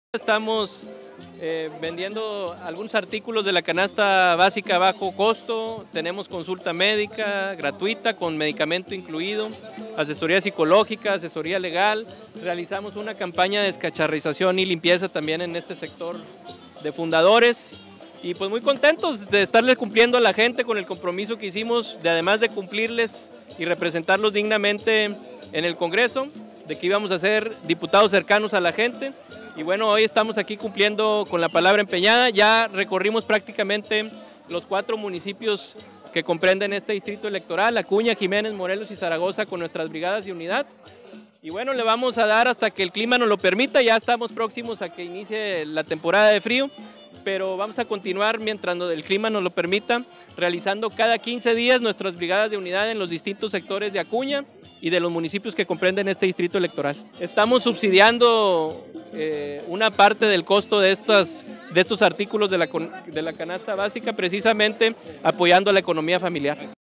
Estamos vendiendo algunos artículos de la canasta básica a bajo costo. Tenemos consulta médica gratuita con medicamento incluido, asesoría psicológica, asesoría legal. Realizamos una campaña de descacharrización y limpieza también en este sector de fundadores. Y pues muy contentos de estarles cumpliendo a la gente con el compromiso que hicimos, de además de cumplirles y representarlos dignamente en el Congreso, de que íbamos a ser diputados cercanos a la gente. Y bueno, hoy estamos aquí cumpliendo con la palabra empeñada. Ya recorrimos prácticamente los 4 municipios que comprenden este distrito electoral: Acuña, Jiménez, Morelos y Zaragoza, con nuestras brigadas de unidad. Y bueno, le vamos a dar hasta que el clima nos lo permita. Ya estamos próximos a que inicie la temporada de frío, pero vamos a continuar mientras el clima nos lo permita, realizando cada 15 días nuestras brigadas de unidad en los distintos sectores de Acuña y de los municipios que comprenden este distrito electoral. Estamos subsidiando una parte del costo de estos artículos de la canasta básica, precisamente apoyando a la economía familiar.